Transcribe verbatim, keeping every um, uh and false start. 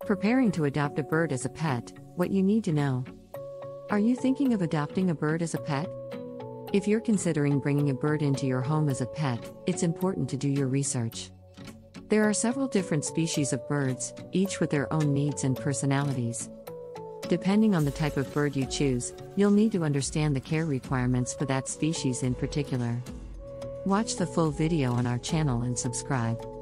Preparing to adopt a bird as a pet, what you need to know. Are you thinking of adopting a bird as a pet? If you're considering bringing a bird into your home as a pet, it's important to do your research. There are several different species of birds, each with their own needs and personalities. Depending on the type of bird you choose, you'll need to understand the care requirements for that species in particular. Watch the full video on our channel and subscribe.